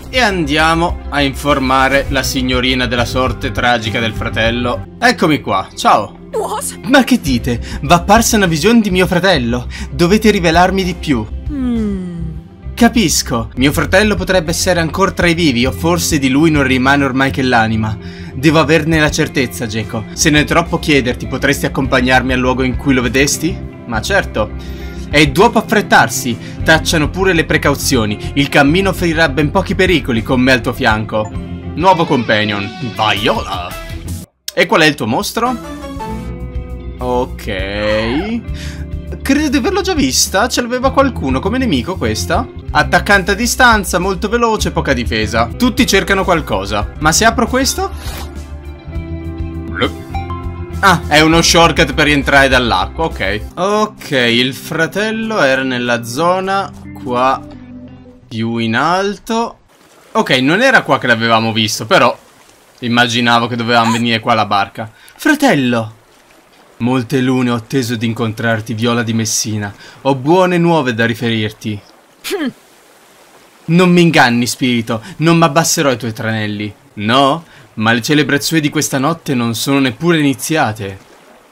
e andiamo a informare la signorina della sorte tragica del fratello. Eccomi qua, ciao. What? Ma che dite? V'è apparsa una visione di mio fratello. Dovete rivelarmi di più. Capisco. Mio fratello potrebbe essere ancora tra i vivi, o forse di lui non rimane ormai che l'anima. Devo averne la certezza, Geco. Se non è troppo chiederti, potresti accompagnarmi al luogo in cui lo vedesti? Ma certo. È dopo affrettarsi. Tacciano pure le precauzioni. Il cammino offrirà ben pochi pericoli con me al tuo fianco. Nuovo companion. Viola. E qual è il tuo mostro? Ok. Credo di averlo già vista. Ce l'aveva qualcuno come nemico questa? Attaccante a distanza, molto veloce, poca difesa. Tutti cercano qualcosa. Ma se apro questo? Ah, è uno shortcut per rientrare dall'acqua, ok. Ok, il fratello era nella zona qua più in alto. Ok, non era qua che l'avevamo visto, però immaginavo che dovevamo venire qua alla barca. Fratello! Molte lune ho atteso di incontrarti, Viola di Messina. Ho buone nuove da riferirti. Non mi inganni, spirito. Non m'abbasserò ai tuoi tranelli. No? Ma le celebrazioni di questa notte non sono neppure iniziate.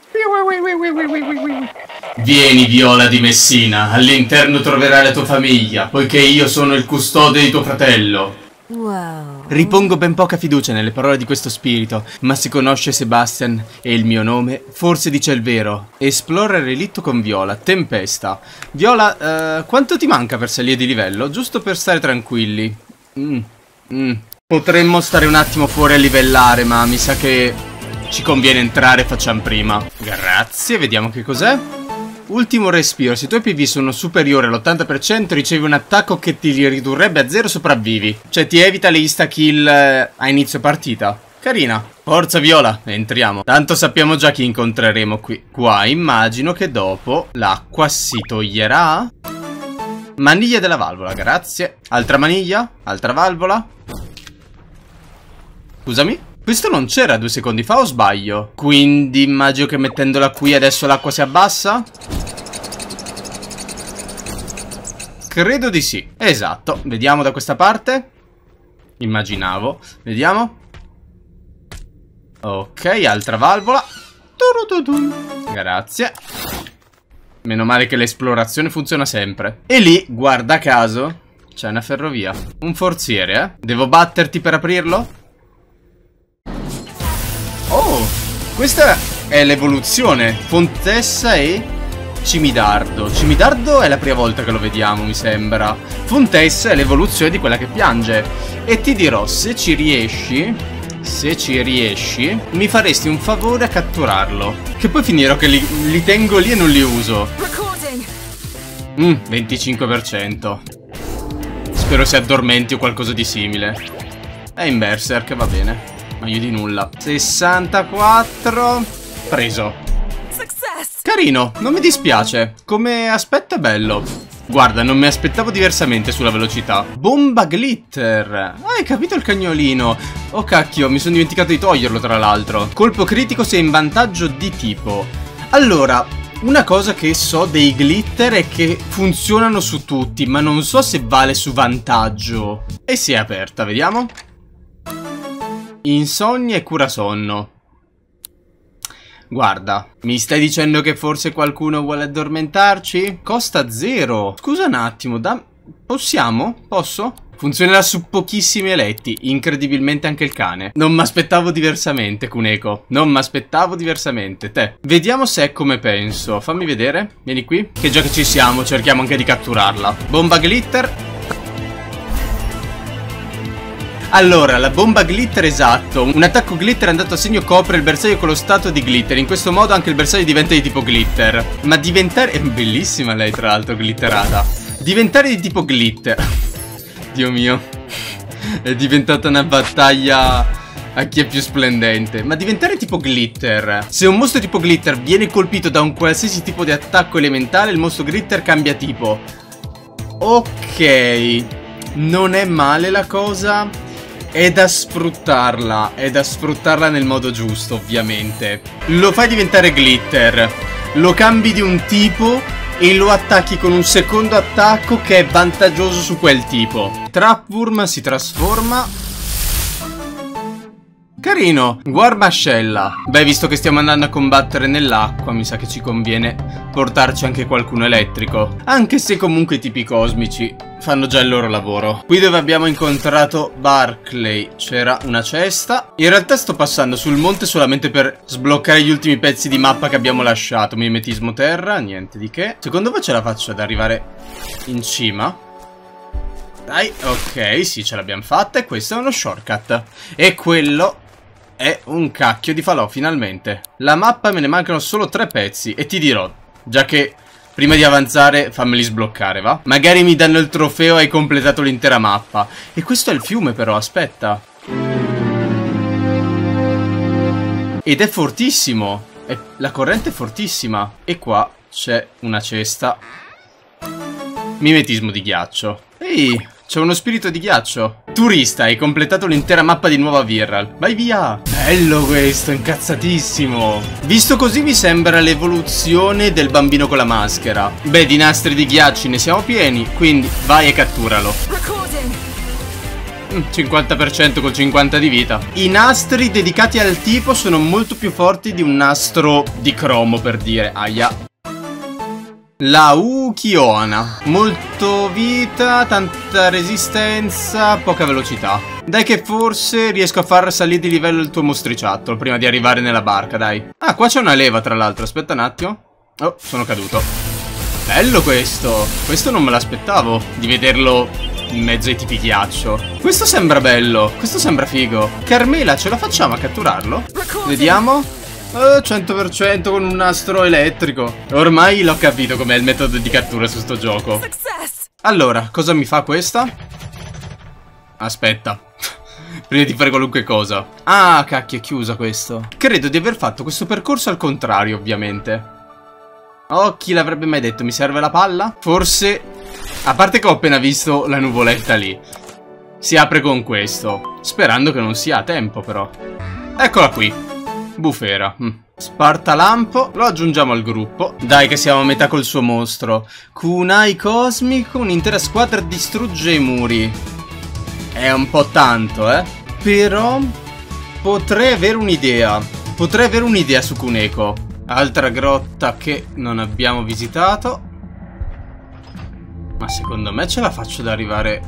Vieni, Viola di Messina. All'interno troverai la tua famiglia, poiché io sono il custode di tuo fratello. Wow. Ripongo ben poca fiducia nelle parole di questo spirito, ma se conosce Sebastian e il mio nome, forse dice il vero. Esplora il relitto con Viola, Tempesta. Viola, quanto ti manca per salire di livello? Giusto per stare tranquilli. Potremmo stare un attimo fuori a livellare, ma mi sa che ci conviene entrare, facciamo prima. Grazie, vediamo che cos'è. Ultimo respiro, se i tuoi PV sono superiori all'80% ricevi un attacco che ti li ridurrebbe a 0 sopravvivi. Cioè ti evita le insta-kill a inizio partita. Carina. Forza Viola, entriamo. Tanto sappiamo già chi incontreremo qui. Qua immagino che dopo l'acqua si toglierà. Maniglia della valvola, grazie. Altra maniglia, altra valvola. Scusami? Questo non c'era 2 secondi fa o sbaglio? Quindi immagino che mettendola qui adesso l'acqua si abbassa? Credo di sì. Esatto. Vediamo da questa parte. Immaginavo. Vediamo. Ok, altra valvola. Grazie. Meno male che l'esplorazione funziona sempre. E lì, guarda caso, c'è una ferrovia. Un forziere, eh? Devo batterti per aprirlo? Oh, questa è l'evoluzione. Fontessa e Cimidardo. Cimidardo è la prima volta che lo vediamo, mi sembra. Fontessa è l'evoluzione di quella che piange. E ti dirò, se ci riesci, mi faresti un favore a catturarlo. Che poi finirò che li tengo lì e non li uso. 25%. Spero si addormenti o qualcosa di simile. È in Berserk, va bene. Meglio di nulla. 64. Preso. Carino, non mi dispiace. Come aspetto è bello. Guarda, non mi aspettavo diversamente sulla velocità. Bomba glitter. Hai capito il cagnolino? Oh cacchio, mi sono dimenticato di toglierlo tra l'altro. Colpo critico se in vantaggio di tipo. Allora, una cosa che so dei glitter è che funzionano su tutti, ma non so se vale su vantaggio. E si è aperta, vediamo. Insonnia e cura sonno. Guarda, mi stai dicendo che forse qualcuno vuole addormentarci? Costa 0. Scusa un attimo, possiamo? Posso? Funzionerà su pochissimi eletti, incredibilmente anche il cane. Non mi aspettavo diversamente, Kuneko. Non mi aspettavo diversamente. Te. Vediamo se è come penso. Fammi vedere. Vieni qui. Che già che ci siamo, cerchiamo anche di catturarla. Bomba glitter. Allora, la bomba glitter, esatto. Un attacco glitter andato a segno copre il bersaglio con lo stato di glitter. In questo modo anche il bersaglio diventa di tipo glitter. Ma diventare... È bellissima lei, tra l'altro, glitterata. Diventare di tipo glitter. Dio mio. È diventata una battaglia a chi è più splendente. Ma diventare tipo glitter. Se un mostro tipo glitter viene colpito da un qualsiasi tipo di attacco elementale, il mostro glitter cambia tipo. Ok. Non è male la cosa. È da sfruttarla nel modo giusto, ovviamente. Lo fai diventare glitter, lo cambi di un tipo e lo attacchi con un secondo attacco che è vantaggioso su quel tipo. Trapworm si trasforma. Carino, guarmascella. Beh, visto che stiamo andando a combattere nell'acqua, mi sa che ci conviene portarci anche qualcuno elettrico. Anche se comunque i tipi cosmici fanno già il loro lavoro. Qui dove abbiamo incontrato Barclay c'era una cesta. In realtà sto passando sul monte solamente per sbloccare gli ultimi pezzi di mappa che abbiamo lasciato. Mimetismo terra, niente di che. Secondo voi ce la faccio ad arrivare in cima? Dai, ok, sì, ce l'abbiamo fatta e questo è uno shortcut. E quello è un cacchio di falò, finalmente. La mappa me ne mancano solo 3 pezzi e ti dirò, già che prima di avanzare fammeli sbloccare, va? Magari mi danno il trofeo e hai completato l'intera mappa. E questo è il fiume però, aspetta. Ed è fortissimo. La corrente è fortissima. E qua c'è una cesta. Mimetismo di ghiaccio. Ehi, c'è uno spirito di ghiaccio. Turista, hai completato l'intera mappa di Nuova Virral. Vai via. Bello questo, incazzatissimo. Visto così mi sembra l'evoluzione del bambino con la maschera. Beh, di nastri di ghiacci ne siamo pieni, quindi vai e catturalo. 50% col 50 di vita. I nastri dedicati al tipo sono molto più forti di un nastro di cromo, per dire. Aia. La Ukiona. Molto vita, tanta resistenza, poca velocità. Dai che forse riesco a far salire di livello il tuo mostriciattolo prima di arrivare nella barca, dai. Ah, qua c'è una leva tra l'altro, aspetta un attimo. Oh, sono caduto. Bello questo. Questo non me l'aspettavo, di vederlo in mezzo ai tipi ghiaccio. Questo sembra bello, questo sembra figo. Carmela, ce la facciamo a catturarlo? Vediamo. 100% con un nastro elettrico. Ormai l'ho capito com'è il metodo di cattura su sto gioco. Allora, cosa mi fa questa? Aspetta. Prima di fare qualunque cosa. Ah, cacchio, è chiusa questo. Credo di aver fatto questo percorso al contrario, ovviamente. Oh, chi l'avrebbe mai detto? Mi serve la palla? Forse... A parte che ho appena visto la nuvoletta lì. Si apre con questo. Sperando che non sia a tempo, però. Eccola qui. Bufera. Spartalampo. Lo aggiungiamo al gruppo. Dai che siamo a metà col suo mostro. Kunai cosmico. Un'intera squadra distrugge i muri. È un po' tanto, Però potrei avere un'idea. Potrei avere un'idea su Kuneko. Altra grotta che non abbiamo visitato. Ma secondo me ce la faccio ad arrivare.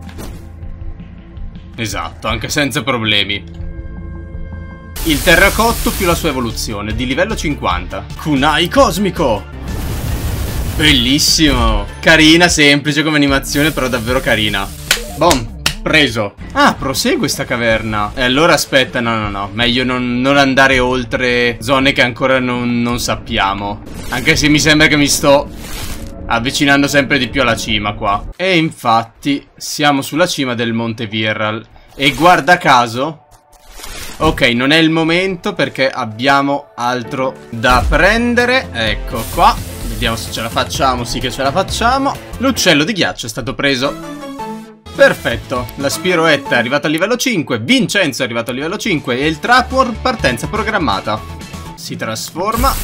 Esatto, anche senza problemi. Il terracotto più la sua evoluzione, di livello 50. Kunai cosmico! Bellissimo! Carina, semplice come animazione, però davvero carina. Bom, preso. Ah, prosegue sta caverna. E allora aspetta, no. Meglio non andare oltre zone che ancora non sappiamo. Anche se mi sembra che mi sto avvicinando sempre di più alla cima qua. E infatti, siamo sulla cima del Monte Virral. E guarda caso... Ok, non è il momento perché abbiamo altro da prendere. Ecco qua. Vediamo se ce la facciamo. Sì che ce la facciamo. L'uccello di ghiaccio è stato preso. Perfetto. La Spiroetta è arrivata a livello 5. Vincenzo è arrivato a livello 5. E il Trapworm partenza programmata. Si trasforma.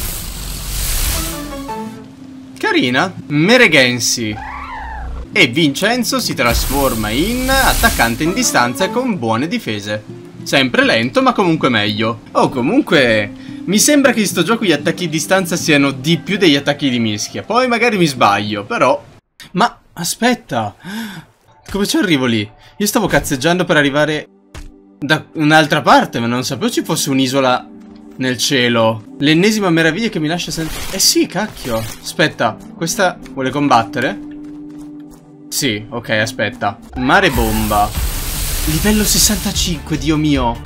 Carina. Meregensi. E Vincenzo si trasforma in attaccante in distanza con buone difese. Sempre lento, ma comunque meglio. Oh, comunque... Mi sembra che in sto gioco gli attacchi di distanza siano di più degli attacchi di mischia. Poi magari mi sbaglio, però... Ma, aspetta... Come ci arrivo lì? Io stavo cazzeggiando per arrivare... da un'altra parte, ma non sapevo ci fosse un'isola nel cielo. L'ennesima meraviglia che mi lascia senza... Eh sì, cacchio. Aspetta, questa vuole combattere? Sì, ok, aspetta. Mare bomba. Livello 65, Dio mio.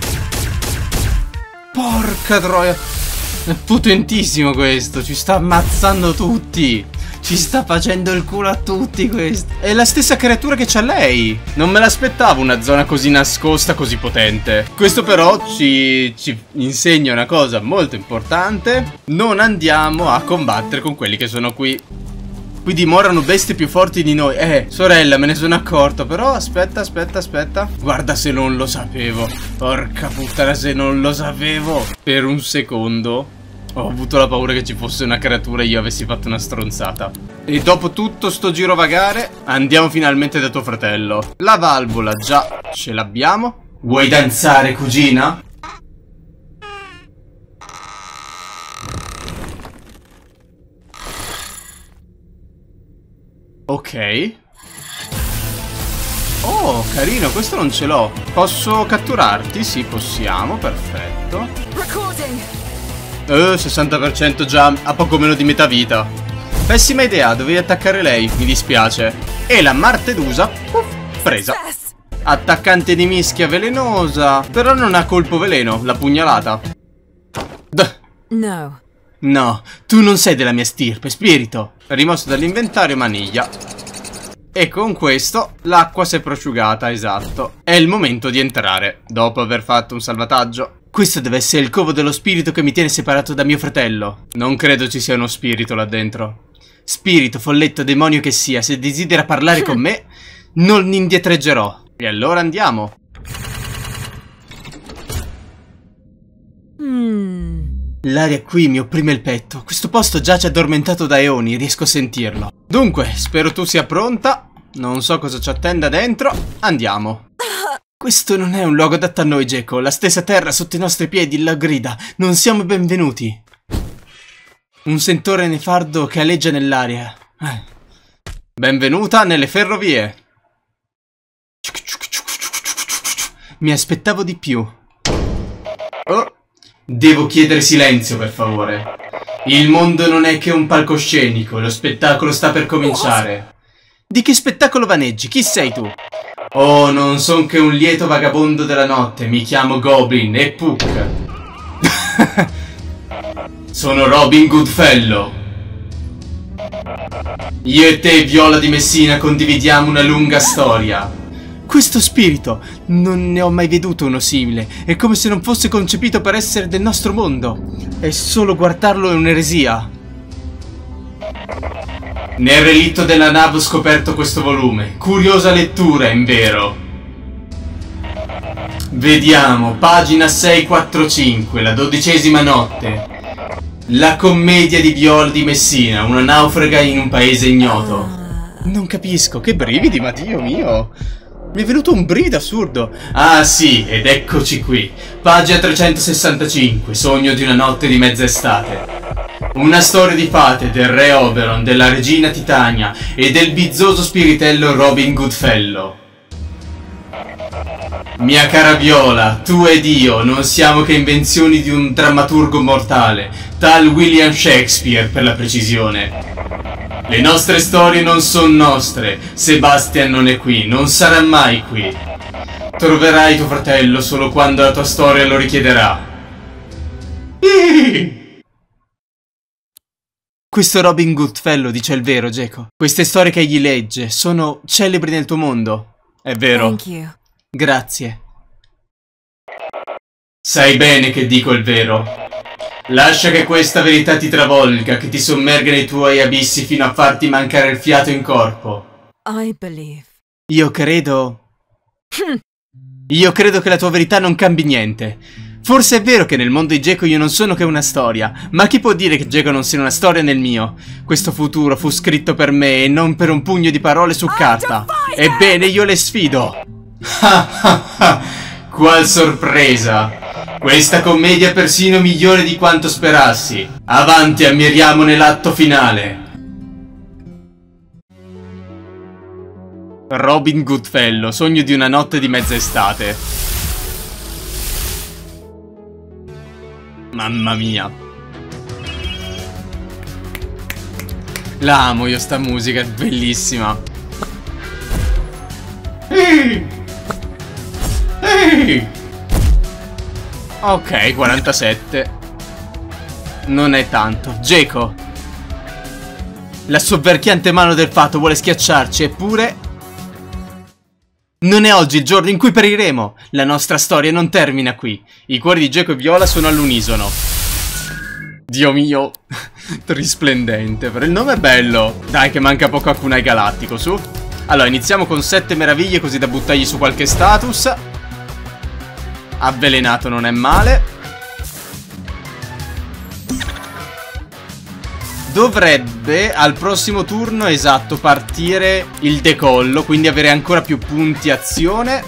Porca troia. È potentissimo questo. Ci sta ammazzando tutti. Ci sta facendo il culo a tutti questo. È la stessa creatura che c'ha lei. Non me l'aspettavo una zona così nascosta, così potente. Questo però ci insegna una cosa molto importante. Non andiamo a combattere con quelli che sono qui. Qui dimorano bestie più forti di noi. Sorella, me ne sono accorto. Però aspetta. Guarda se non lo sapevo. Porca puttana se non lo sapevo. Per un secondo Ho avuto la paura che ci fosse una creatura e io avessi fatto una stronzata. E dopo tutto sto girovagare, andiamo finalmente da tuo fratello. La valvola già ce l'abbiamo. Vuoi danzare, cugina? Ok. Oh, carino, questo non ce l'ho. Posso catturarti? Sì, possiamo, perfetto. 60% già, a poco meno di metà vita. Pessima idea, dovevi attaccare lei, mi dispiace. E la martedusa, presa. Attaccante di mischia velenosa. Però non ha colpo veleno, la pugnalata. No. No, tu non sei della mia stirpe, spirito. Rimosso dall'inventario maniglia. E con questo l'acqua si è prosciugata, esatto. È il momento di entrare, dopo aver fatto un salvataggio. Questo deve essere il covo dello spirito che mi tiene separato da mio fratello. Non credo ci sia uno spirito là dentro. Spirito, folletto, demonio che sia, se desidera parlare con me, non indietreggerò. E allora andiamo. L'aria qui mi opprime il petto. Questo posto giace addormentato da eoni, riesco a sentirlo. Dunque, spero tu sia pronta. Non so cosa ci attenda dentro. Andiamo. Questo non è un luogo adatto a noi, Geco. La stessa terra sotto i nostri piedi la grida. Non siamo benvenuti. Un sentore nefardo che aleggia nell'aria. Benvenuta nelle ferrovie. Mi aspettavo di più. Oh. Devo chiedere silenzio, per favore. Il mondo non è che un palcoscenico, lo spettacolo sta per cominciare. Di che spettacolo vaneggi? Chi sei tu? Oh, non son che un lieto vagabondo della notte, mi chiamo Goblin e Puck. Sono Robin Goodfellow. Io e te, Viola di Messina, condividiamo una lunga storia. Questo spirito, non ne ho mai veduto uno simile. È come se non fosse concepito per essere del nostro mondo. E solo guardarlo è un'eresia. Nel relitto della nave ho scoperto questo volume. Curiosa lettura, invero. Vediamo, pagina 645, la 12ª notte. La commedia di Viola di Messina, una naufraga in un paese ignoto. Non capisco, che brividi, ma Dio mio. Mi è venuto un brivido assurdo. Ah sì, ed eccoci qui. Pagina 365, sogno di una notte di mezz'estate. Una storia di fate del re Oberon, della regina Titania e del bizzoso spiritello Robin Goodfellow. Mia cara Viola, tu ed io non siamo che invenzioni di un drammaturgo mortale, tal William Shakespeare per la precisione. Le nostre storie non sono nostre. Sebastian non è qui, non sarà mai qui. Troverai tuo fratello solo quando la tua storia lo richiederà. Questo Robin Goodfellow dice il vero, Geco. Queste storie che egli legge sono celebri nel tuo mondo. È vero. Thank you. Grazie. Sai bene che dico il vero. Lascia che questa verità ti travolga, che ti sommerga nei tuoi abissi fino a farti mancare il fiato in corpo. I believe. Io credo che la tua verità non cambi niente. Forse è vero che nel mondo di Geco io non sono che una storia, ma chi può dire che Geco non sia una storia nel mio? Questo futuro fu scritto per me e non per un pugno di parole su carta. Ebbene, io le sfido. Qual sorpresa! Questa commedia è persino migliore di quanto sperassi. Avanti, ammiriamone l'atto finale. Robin Goodfellow, sogno di una notte di mezz'estate. Mamma mia. La amo io sta musica, è bellissima. Ehi! Ehi! Ok, 47. Non è tanto. Geco. La sovverchiante mano del fato vuole schiacciarci, eppure... Non è oggi il giorno in cui periremo. La nostra storia non termina qui. I cuori di Geco e Viola sono all'unisono. Dio mio. Risplendente. Però il nome è bello. Dai che manca poco a Kunai Galattico, su. Allora, iniziamo con 7 meraviglie così da buttargli su qualche status. Avvelenato non è male. dovrebbe al prossimo turno, esatto, partire il decollo, quindi avere ancora più punti azione.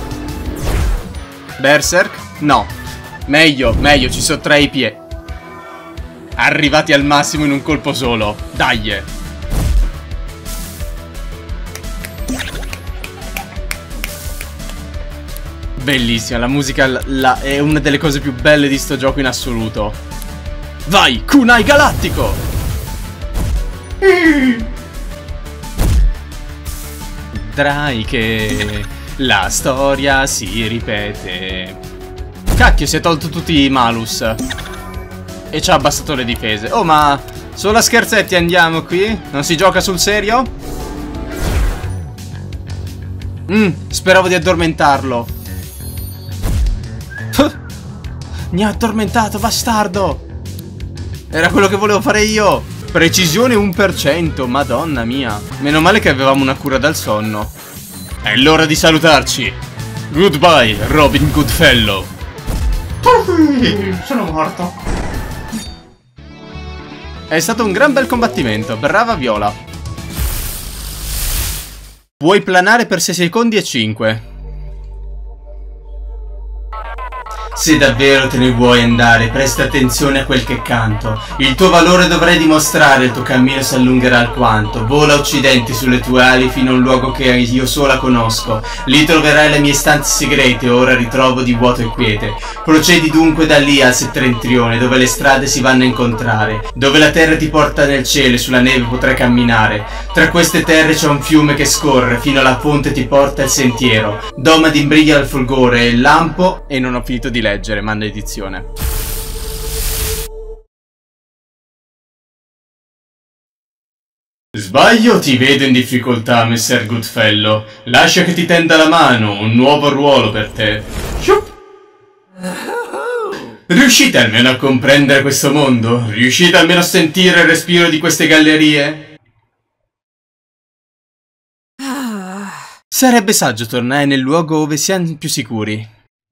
Berserk? No. Meglio, ci sottrae i piedi. Arrivati al massimo in un colpo solo. Dai. Bellissima, la musica è una delle cose più belle di sto gioco in assoluto. Vai, Kunai Galattico! Vedrai che la storia si ripete. Cacchio, si è tolto tutti i malus. E ci ha abbassato le difese. Oh, ma solo a scherzetti andiamo qui? Non si gioca sul serio? Speravo di addormentarlo. Mi ha addormentato, bastardo. Era quello che volevo fare io. Precisione 1%, madonna mia. Meno male che avevamo una cura dal sonno. È l'ora di salutarci. Goodbye, Robin Goodfellow. Sono morto. È stato un gran bel combattimento. Brava Viola. Puoi planare per 6 secondi e 5. Se davvero te ne vuoi andare, presta attenzione a quel che canto. Il tuo valore dovrai dimostrare, il tuo cammino si allungherà alquanto. Vola a occidente sulle tue ali fino a un luogo che io sola conosco. Lì troverai le mie stanze segrete, ora ritrovo di vuoto e quiete. Procedi dunque da lì al settentrione, dove le strade si vanno a incontrare. Dove la terra ti porta nel cielo e sulla neve potrai camminare. Tra queste terre c'è un fiume che scorre, fino alla fonte ti porta il sentiero. Domadi imbriglia il fulgore e il lampo. E non ho finito di leggere, maledizione. Sbaglio, ti vedo in difficoltà, Messer Goodfellow. Lascia che ti tenda la mano, un nuovo ruolo per te. Riuscite almeno a comprendere questo mondo? Riuscite almeno a sentire il respiro di queste gallerie? Sarebbe saggio tornare nel luogo dove siamo più sicuri.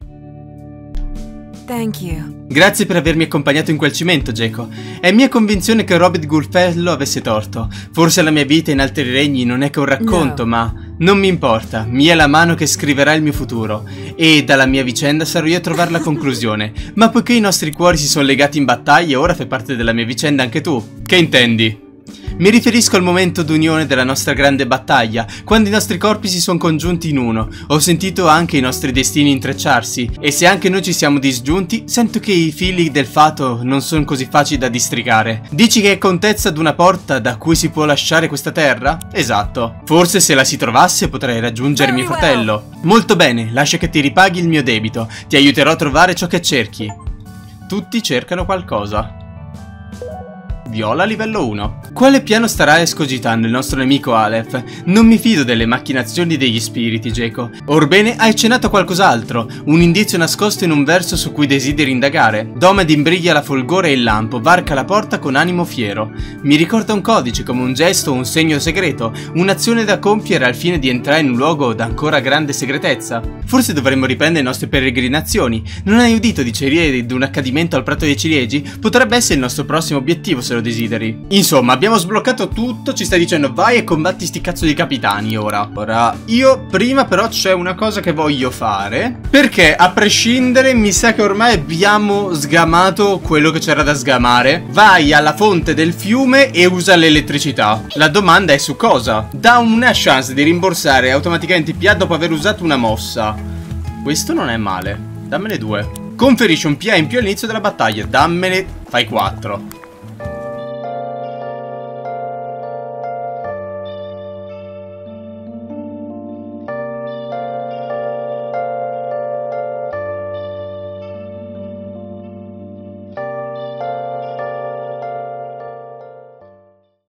Thank you. Grazie per avermi accompagnato in quel cimento, Geco. È mia convinzione che Robin Goodfellow avesse torto. Forse la mia vita in altri regni non è che un racconto, ma non mi importa. Mia è la mano che scriverà il mio futuro. E dalla mia vicenda sarò io a trovare la conclusione. Ma poiché i nostri cuori si sono legati in battaglia, ora fai parte della mia vicenda anche tu. Che intendi? Mi riferisco al momento d'unione della nostra grande battaglia, quando i nostri corpi si sono congiunti in uno. Ho sentito anche i nostri destini intrecciarsi, e se anche noi ci siamo disgiunti, sento che i fili del fato non sono così facili da districare. Dici che è contezza d'una porta da cui si può lasciare questa terra? Esatto. Forse se la si trovasse potrei raggiungere mio fratello. Molto bene, lascia che ti ripaghi il mio debito. Ti aiuterò a trovare ciò che cerchi. Tutti cercano qualcosa. Viola livello 1. Quale piano starà escogitando il nostro nemico Aleph? Non mi fido delle macchinazioni degli spiriti, Geco. Orbene, hai accennato a qualcos'altro, un indizio nascosto in un verso su cui desideri indagare. Domad imbriglia la folgore e il lampo, varca la porta con animo fiero. Mi ricorda un codice, come un gesto o un segno segreto, un'azione da compiere al fine di entrare in un luogo d'ancora grande segretezza. Forse dovremmo riprendere le nostre peregrinazioni. Non hai udito di ciliegi d'un accadimento al prato dei ciliegi? Potrebbe essere il nostro prossimo obiettivo se lo desideri. Insomma, abbiamo sbloccato tutto, ci stai dicendo vai e combatti sti cazzo di capitani ora. Ora, io prima però c'è una cosa che voglio fare, perché a prescindere mi sa che ormai abbiamo sgamato quello che c'era da sgamare. Vai alla fonte del fiume e usa l'elettricità. La domanda è su cosa? Dà una chance di rimborsare automaticamente i PA dopo aver usato una mossa. Questo non è male. Dammene 2. Conferisce un PA in più all'inizio della battaglia. Dammene... fai 4.